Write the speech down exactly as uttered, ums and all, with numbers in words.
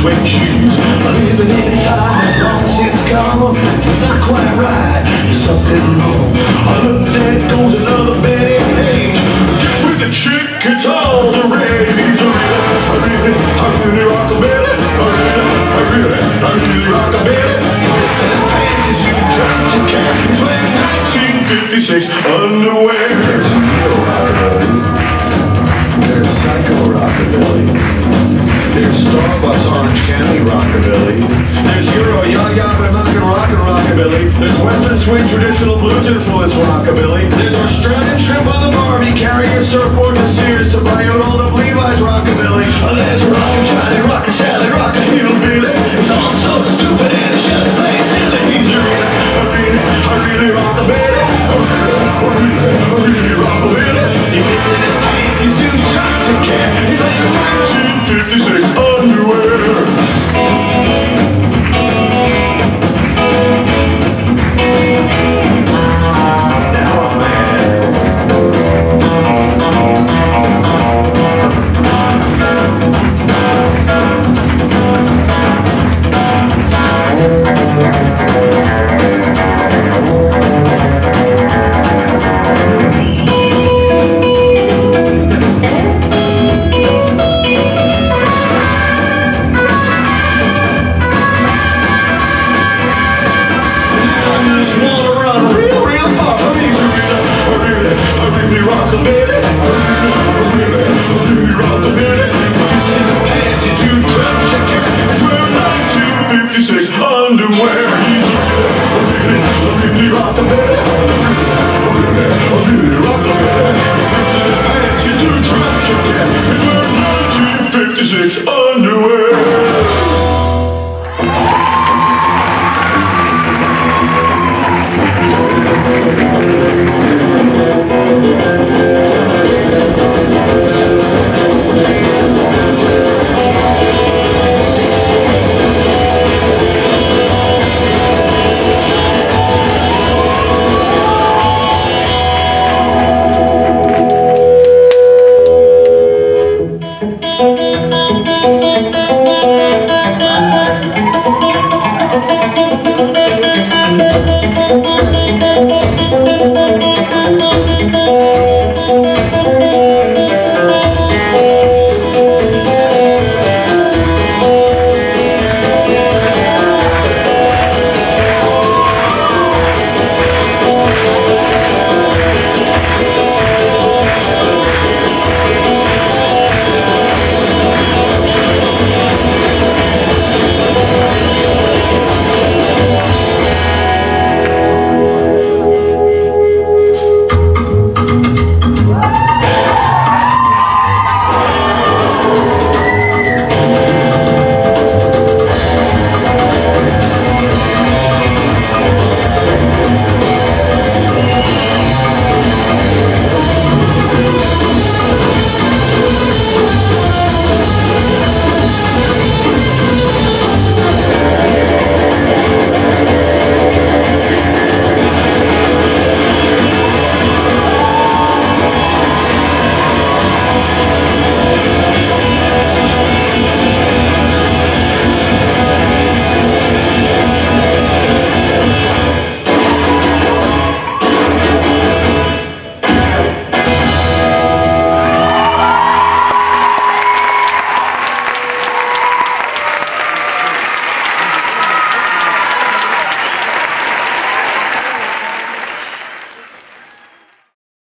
suede shoes. Living in a time that's long since gone. It's not quite right, there's something wrong. I look, there goes another Betty Page. With a chick, it's all the rage. He's a really, a really, a really rockabilly. A really, a really, a really rockabilly. His pants as you drop to cash. He's wearing nineteen fifty-six underwear. There's neo rockabilly. There's psycho rockabilly. There's Starbucks Orange County rockabilly. There's Euro ya-ya American rock and rockabilly. There's Western swing traditional blues influence rockabilly. There's Australian shrimp on the Barbie carrying a surfboard to Sears to buy your rolled up Levi's rockabilly. There's rockin' Johnny, rockin' Sally, rockin' hillbilly. It's all so stupid and it's just plain silly. He's a really, a really, a really rockabilly. A really, a really, a really rockabilly. He gets in his pants, he's too tight to care. He's like nineteen fifty-six underwear. Underwear, he's a really, a really rockabilly. A really, a really rockabilly. His pants, he's too drunk to get. He's wearing nineteen fifty-six.